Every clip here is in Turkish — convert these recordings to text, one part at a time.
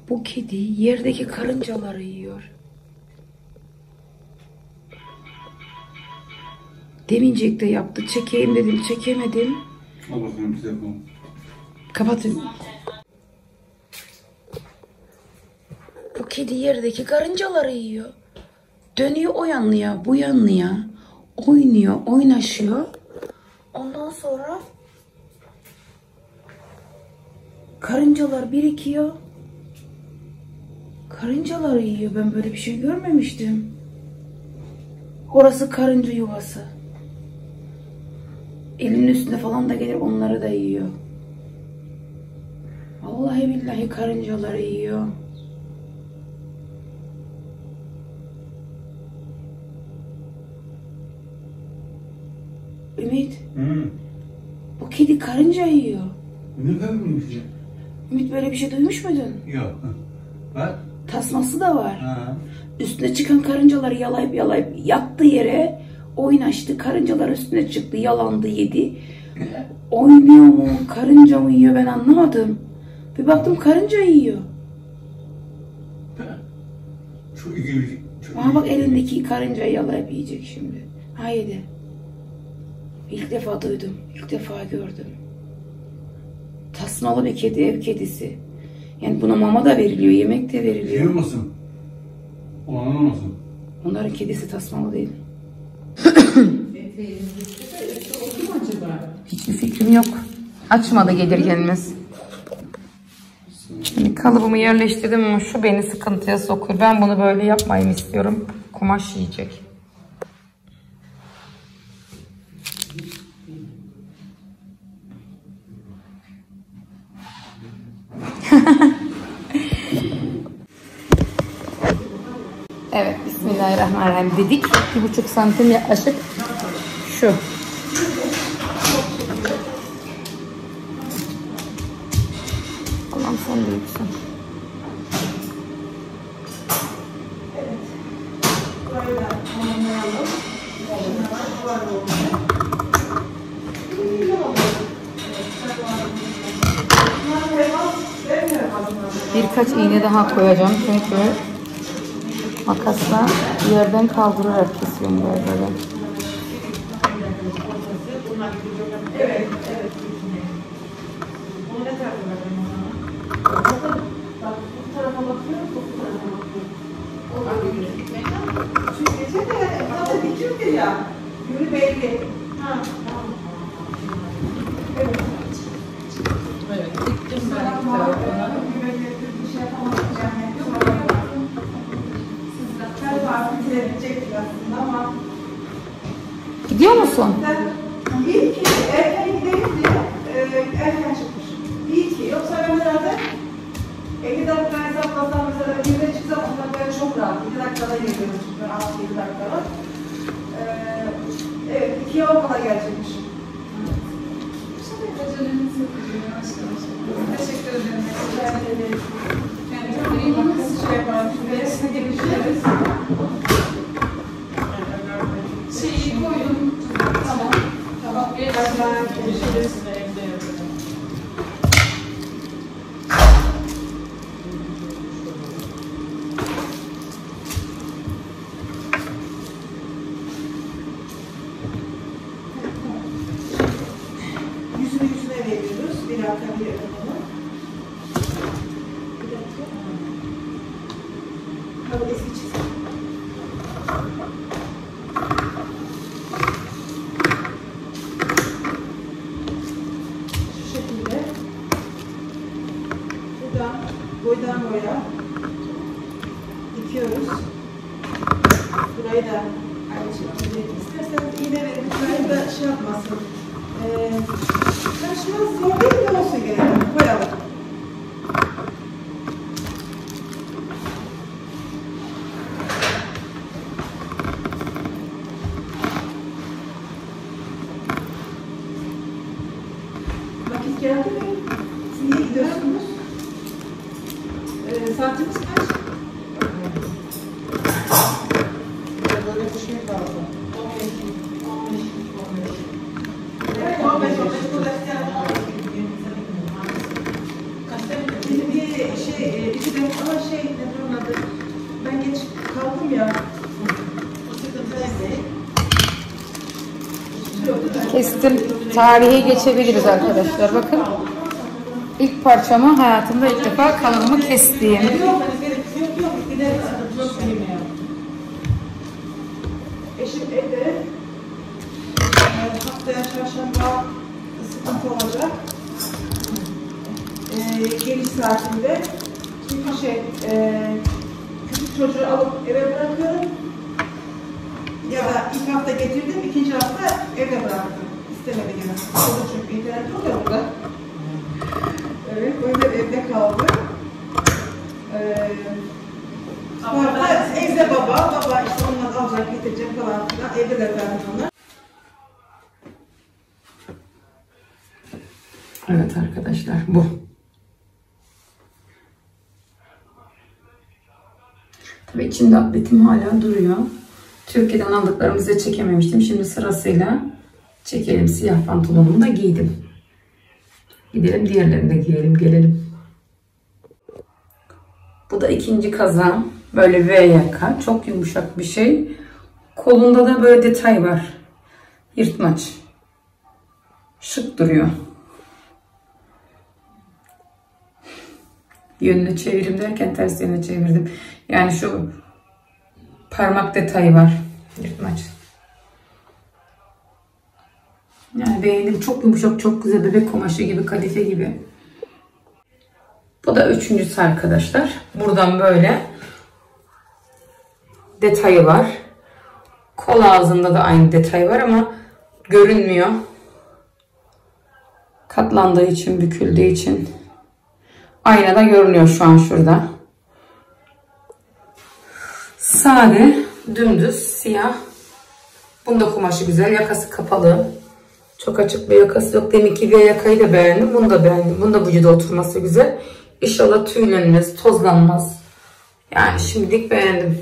Bu kedi yerdeki karıncaları yiyor. Demincek de yaptı. Çekeyim dedim, çekemedim. Al bakayım telefonu. Kapatın. Bu kedi yerdeki karıncaları yiyor. Dönüyor o yanlıya, bu yanlıya. Oynuyor, oynaşıyor. Ondan sonra karıncalar birikiyor. Karıncaları yiyor. Ben böyle bir şey görmemiştim. Orası karınca yuvası. Elinin üstüne falan da gelir, onları da yiyor. Vallahi billahi karıncaları yiyor. Ümit. Bu kedi karınca yiyor. Ne bileyim işte. Ümit, böyle bir şey duymuş muydun? Yok. Bak. Tasması da var. Ha. Üstüne çıkan karıncaları yalayıp yattı yere. Oynaştı. Karıncalar üstüne çıktı. Yalandı, yedi. Oynuyor mu? Karınca mı yiyor? Ben anlamadım. Bir baktım karınca yiyor. Çok ilginç. Ama bak, elindeki karıncayı yalayıp yiyecek şimdi. Haydi. İlk defa duydum. İlk defa gördüm. Tasmalı bir kedi, ev kedisi. Yani buna mama da veriliyor, yemek de veriliyor. Yiyor musun? Olan olmasın? Onların kedisi tasmalı değil. Hiçbir fikrim yok. Açmadı gelir gelmez. Şimdi kalıbımı yerleştirdim ama şu beni sıkıntıya sokuyor. Ben bunu böyle yapmayayım istiyorum. Kumaş yiyecek. Evet, Bismillahirrahmanirrahim dedik. 1,5 santim yaklaşık şu. Allah'ım sen büyüksün. Birkaç iğne daha koyacağım çünkü makasla yerden kaldırarak kesiyorum böyle. Evet, evet. Onu ne tarafa bakayım ona? Bak, bu tarafa bakıyorum, bu tarafa bakıyorum. O da bir çünkü geçen de zaten dikiyordu ya. Yürü belli. Ha, tamam. Evet. Evet, diktim ben iki tarafına. Bir şey yapamayacağım. Sizler var, bitirebilecektir aslında ama. Gidiyor musun? İyi ki erken gidelim diye erken çıkmış. İyi ki. Yoksa ben herhalde 50 dakika hesaplasam mesela 1'de çıksam ondan böyle çok rahat. 2 dakikada geliyorum çünkü ben 6-7 dakikada. Evet, 2'ye okula gelecekmişim. Teşekkür ederim. Rica ederim. Yani çok iyi nasıl şey yapalım. Şuraya size görüşürüz. Şeyi koydum. Tamam. Tamam. Görüşürüz. Yüzüne veriyoruz. Bir dakika bir yapalım. Bir dakika. Hadi eski çizim. Şu şekilde. Buradan boydan boya dikiyoruz. Burayı da aynı şekilde. İsterseniz iğne verin. Burayı da şey yapmasın. Taşımaz zor değil de olsun gene. Koyalım. Vakit geldi mi? Siz niye gidiyorsunuz? Saatimiz kaç? Böyle bir şey kaldı. 15. Evet, 15. Burada isteyen 15. Kestim. Tarihe geçebiliriz arkadaşlar. Bakın. İlk parçamı hayatımda ilk defa kalıbımı kestiğim. Eşim evde. Haftaya çarşamba sıkıntı olacak. Geliş saatinde. Çünkü küçük çocuğu alıp eve bırakıyorum. Ya da ilk hafta getirdim, ikinci hafta evde bıraktım. İstemedi gene. O da çünkü internet oluyor burada. Evet, o yüzden evde kaldı. Sonra evde baba işte ondan alacak, getirecek falan filan. Evde de zaten onlar. Evet arkadaşlar, bu. Tabii içinde atletim hala duruyor. Türkiye'den aldıklarımızı çekememiştim. Şimdi sırasıyla çekelim. Siyah pantolonumu da giydim. Gidelim diğerlerini de giyelim, gelelim. Bu da ikinci kazağım. Böyle V yaka. Çok yumuşak bir şey. Kolunda da böyle detay var. Yırtmaç. Şık duruyor. Yönünü çevirim derken ters yöne çevirdim. Yani şu parmak detayı var. Yırtmaç. Yani beğendim. Çok yumuşak, çok güzel. Bebek kumaşı gibi, kadife gibi. Bu da üçüncüsü arkadaşlar. Buradan böyle detayı var. Kol ağzında da aynı detay var ama görünmüyor. Katlandığı için, büküldüğü için. Aynada görünüyor şu an şurada. Sade, dümdüz, siyah. Bunda kumaşı güzel. Yakası kapalı. Çok açık bir yakası yok. Deminki bir yakayı da beğendim. Bunu da beğendim. Bunda vücuda oturması güzel. İnşallah tüylenmez, tozlanmaz. Yani şimdilik beğendim.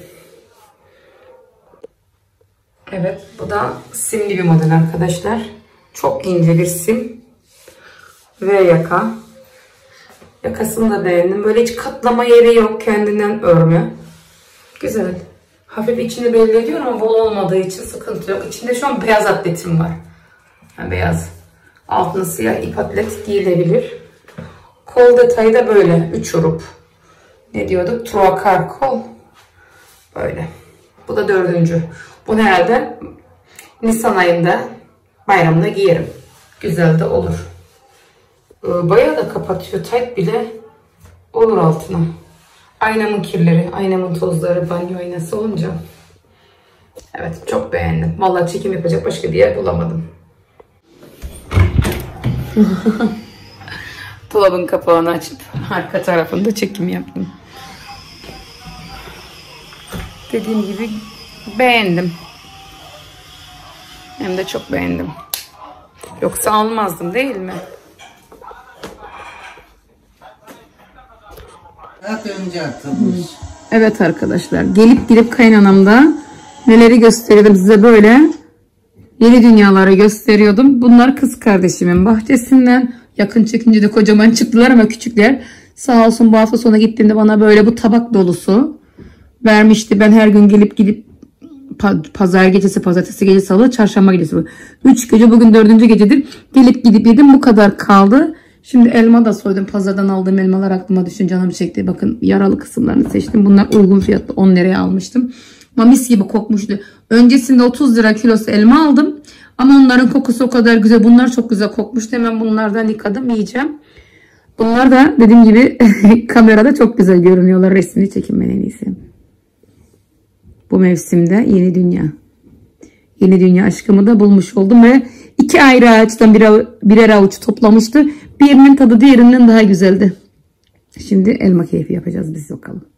Evet, bu da simli bir model arkadaşlar. Çok ince bir sim. Ve yaka. Yakasını da beğendim. Böyle hiç katlama yeri yok. Kendinden örme. Güzel. Hafif içini belli ediyor ama bol olmadığı için sıkıntı yok. İçinde şu an beyaz atletim var. Yani beyaz. Altına siyah ip atlet giyilebilir. Kol detayı da böyle. 3 urup. Ne diyorduk? Tuakar kol. Böyle. Bu da 4. Bunu herhalde Nisan ayında bayramda giyerim. Güzel de olur. Bayağı da kapatıyor. Tight bile olur altına. Aynamın kirleri, aynamın tozları, banyo aynası olunca. Evet, çok beğendim. Vallahi çekim yapacak başka bir yer bulamadım. Dolabın kapağını açıp arka tarafında çekim yaptım. Dediğim gibi beğendim. Hem de çok beğendim. Yoksa almazdım değil mi? Önce atılmış. Evet arkadaşlar, gelip gidip kaynanamda neleri gösteriyordum size, böyle yeni dünyaları gösteriyordum. Bunlar kız kardeşimin bahçesinden. Yakın çekince de kocaman çıktılar ama küçükler. Sağ olsun bu hafta sonu gittiğimde bana böyle bu tabak dolusu vermişti. Ben her gün gelip gidip pazar gecesi, pazartesi gecesi, salı, çarşamba gecesi. 3 gece, bugün 4. gecedir. Gelip gidip yedim, bu kadar kaldı. Şimdi elma da soydum. Pazardan aldığım elmalar aklıma düşün, canım çekti. Bakın yaralı kısımlarını seçtim. Bunlar uygun fiyatlı, 10 liraya almıştım. Ama mis gibi kokmuştu. Öncesinde 30 lira kilosu elma aldım. Ama onların kokusu o kadar güzel. Bunlar çok güzel kokmuştu. Hemen bunlardan yıkadım, yiyeceğim. Bunlar da dediğim gibi kamerada çok güzel görünüyorlar. Resmini çekin ben en iyisi. Bu mevsimde yeni dünya. Yeni dünya aşkımı da bulmuş oldum ve 2 ayrı ağaçtan birer avuç toplamıştı. Birinin tadı diğerinden daha güzeldi. Şimdi elma keyfi yapacağız biz, bakalım.